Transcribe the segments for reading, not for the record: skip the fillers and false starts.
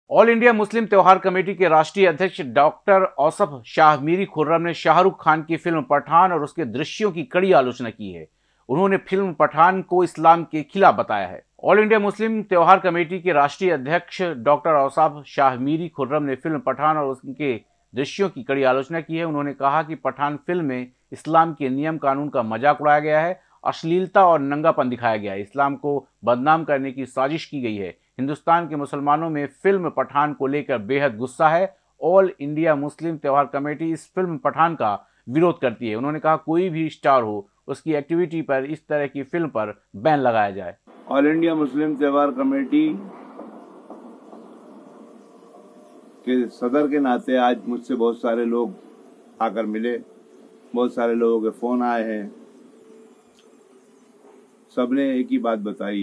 All India Muslim त्योहार committee के राष्ट्रीय अध्यक्ष डॉक्टर औसफ शाह मीरी खुर्रम ने शाहरुख खान की फिल्म पठान और उसके दृश्यों की कड़ी आलोचना की है। उन्होंने फिल्म पठान को इस्लाम के खिलाफ बताया है। ऑल इंडिया मुस्लिम त्योहार कमेटी के राष्ट्रीय अध्यक्ष डॉक्टर औसफ शाह मीरी खुर्रम ने फिल्म पठान और उसके दृश्यों की कड़ी आलोचना की है। उन्होंने कहा कि पठान फिल्म में इस्लाम के नियम कानून का मजाक उड़ाया गया है, अश्लीलता और नंगापन दिखाया गया है, इस्लाम को बदनाम करने की साजिश की गई है। हिंदुस्तान के मुसलमानों में फिल्म पठान को लेकर बेहद गुस्सा है। ऑल इंडिया मुस्लिम त्योहार कमेटी इस फिल्म पठान का विरोध करती है। उन्होंने कहा कोई भी स्टार हो, उसकी एक्टिविटी पर इस तरह की फिल्म पर बैन लगाया जाए। ऑल इंडिया मुस्लिम त्योहार कमेटी के सदर के नाते आज मुझसे बहुत सारे लोग आकर मिले, बहुत सारे लोगों के फोन आए हैं। सबने एक ही बात बताई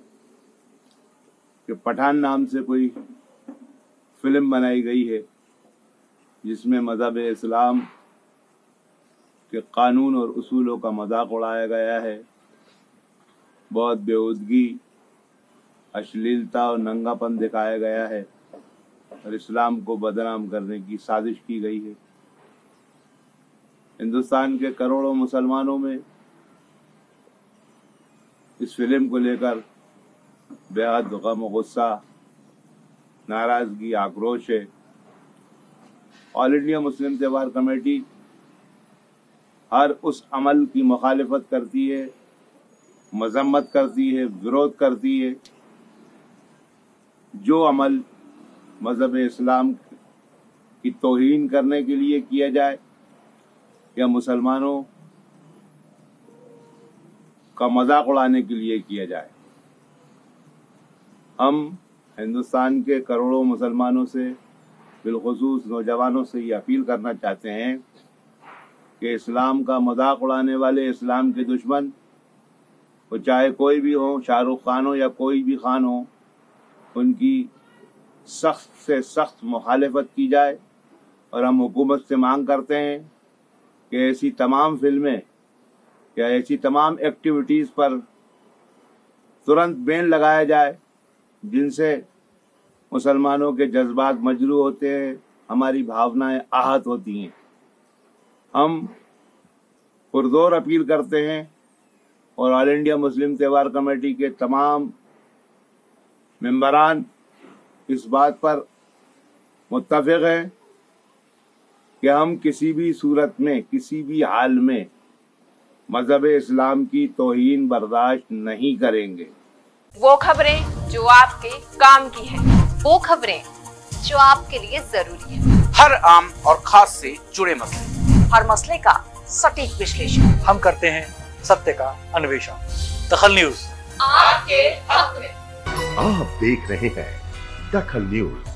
कि पठान नाम से कोई फिल्म बनाई गई है जिसमें मज़हब इस्लाम के कानून और उसूलों का मजाक उड़ाया गया है, बहुत बेहूदगी, अश्लीलता और नंगापन दिखाया गया है और इस्लाम को बदनाम करने की साजिश की गई है। हिंदुस्तान के करोड़ों मुसलमानों में इस फिल्म को लेकर बेहद गम, गुस्सा, नाराजगी, आक्रोश है। ऑल इंडिया मुस्लिम त्योहार कमेटी हर उस अमल की मुखालिफत करती है, मजम्मत करती है, विरोध करती है जो अमल मज़हब इस्लाम की तौहीन करने के लिए किया जाए या मुसलमानों का मजाक उड़ाने के लिए किया जाए। हम हिंदुस्तान के करोड़ों मुसलमानों से, बिलखुसूस नौजवानों से ये अपील करना चाहते हैं कि इस्लाम का मजाक उड़ाने वाले, इस्लाम के दुश्मन, वो चाहे कोई भी हो, शाहरुख खान हो या कोई भी खान हो, उनकी सख्त से सख्त मुखालिफत की जाए। और हम हुकूमत से मांग करते हैं कि ऐसी तमाम फिल्में या ऐसी तमाम एक्टिविटीज़ पर तुरंत बैन लगाया जाए जिनसे मुसलमानों के जज्बात मजरूह होते हैं, हमारी भावनाएं आहत होती हैं। हम पुरजोर अपील करते हैं और ऑल इंडिया मुस्लिम त्योहार कमेटी के तमाम मेंबरान इस बात पर मुत्तफिक हैं कि हम किसी भी सूरत में, किसी भी हाल में मज़हब इस्लाम की तौहीन बर्दाश्त नहीं करेंगे। वो खबरें जो आपके काम की है, वो खबरें जो आपके लिए जरूरी है, हर आम और खास से जुड़े मसले, हर मसले का सटीक विश्लेषण हम करते हैं, सत्य का अन्वेषण। दखल न्यूज आपके हक में। आप देख रहे हैं दखल न्यूज।